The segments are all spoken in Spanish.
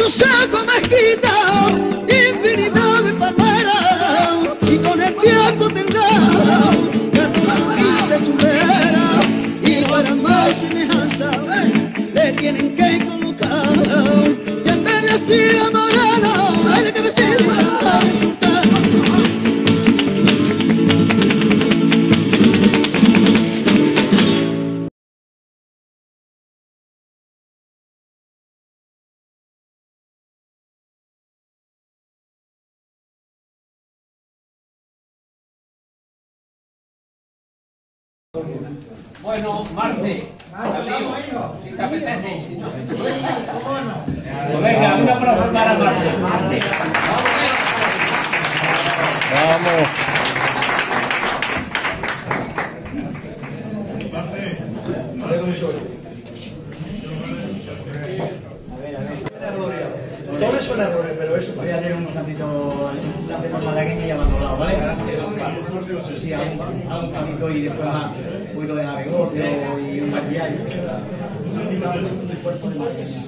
saco mezquita, infinidad de palmeras, y con el tiempo tendrá que con su guisa chulera, y para más semejanza le tienen que colocar, y en vez de así a moreno, el que me sirve a disfrutar. Bueno, Marce, si te apetece. Pues venga, una para formar a Marce. Vamos. Todos son errores, pero eso podría tener unos cantitos, la cepa malagueña y abandonado, ¿vale? Sí, a un cantito y después más un poquito de navegocio y un maquillaje. Un cuerpo de malagueña.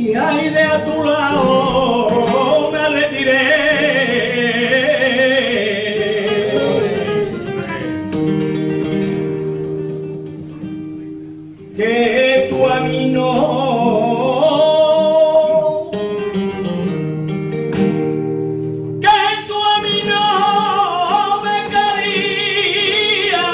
y ahí de a tu lado me retiré. Que tú a mí no, que tú a mí no me querías.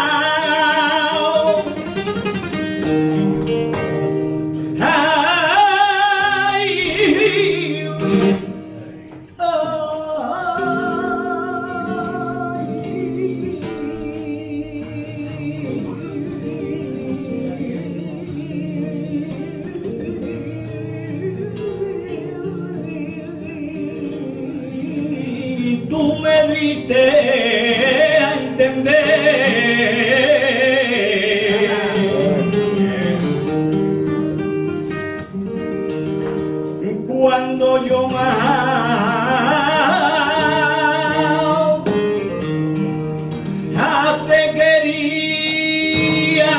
Tú me diste a entender cuando yo más te quería.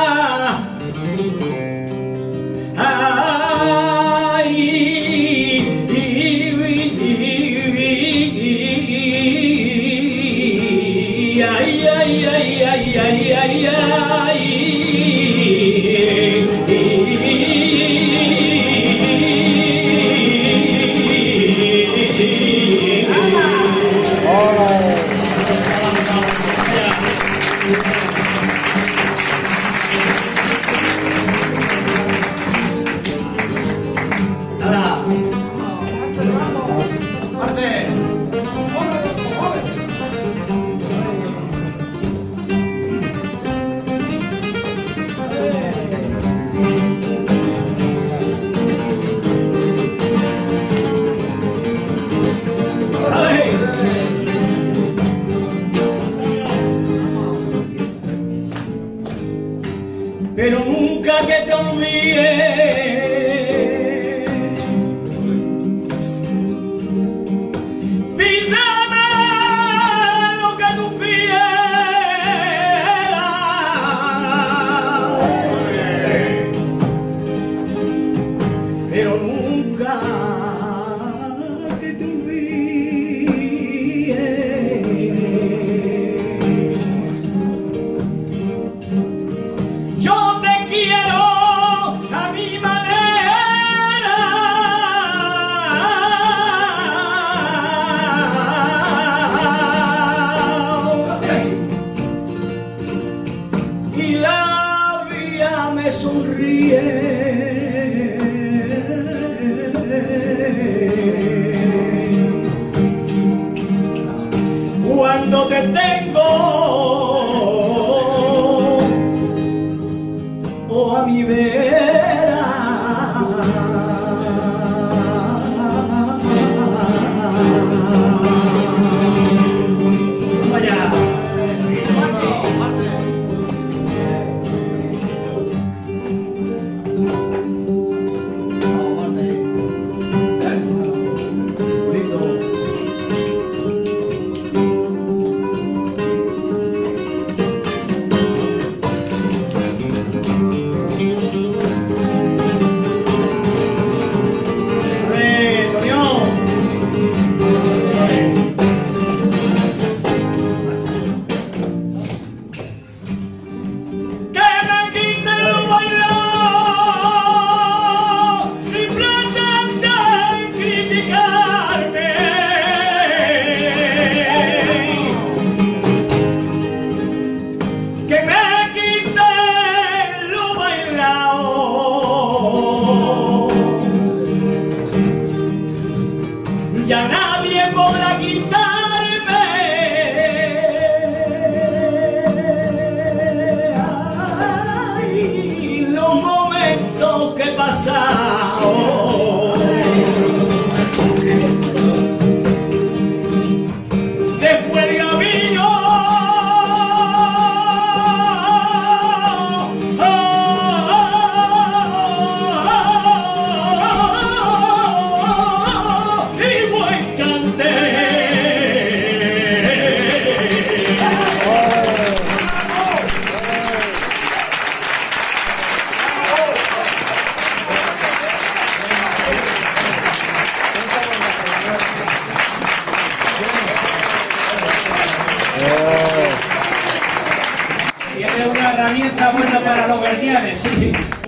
Pero nunca que te olvide pídeme lo que tú quieras, pero nunca que te olvide. Yo te quiero a mi manera y la vida me sonríe cuando te tengo. Oh, a mi vera, vaya. Ya nadie podrá quitarme los momentos que he pasado. Después del camino y vuelta herramienta buena para los verdiales, sí.